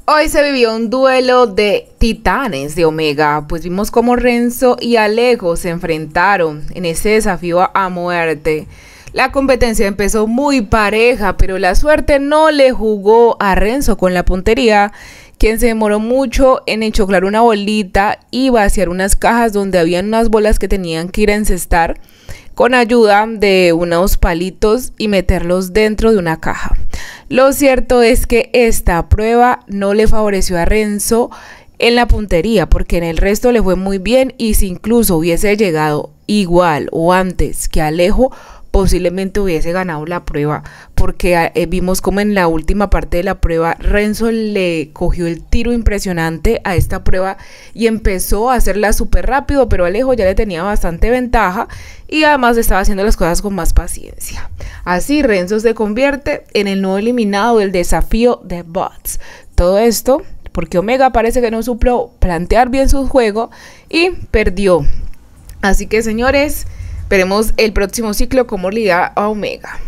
Hoy se vivió un duelo de titanes de Omega, pues vimos cómo Renzo y Alejo se enfrentaron en ese desafío a muerte. La competencia empezó muy pareja, pero la suerte no le jugó a Renzo con la puntería, quien se demoró mucho en enchoclar una bolita y vaciar unas cajas donde habían unas bolas que tenían que ir a encestar con ayuda de unos palitos y meterlos dentro de una caja. Lo cierto es que esta prueba no le favoreció a Renzo en la puntería, porque en el resto le fue muy bien, y si incluso hubiese llegado igual o antes que Alejo, posiblemente hubiese ganado la prueba, porque vimos como en la última parte de la prueba Renzo le cogió el tiro impresionante a esta prueba y empezó a hacerla súper rápido, pero Alejo ya le tenía bastante ventaja y además estaba haciendo las cosas con más paciencia. Así Renzo se convierte en el nuevo eliminado del desafío de bots. Todo esto porque Omega parece que no supo plantear bien su juego y perdió. Así que, señores, veremos el próximo ciclo cómo lidia a Omega.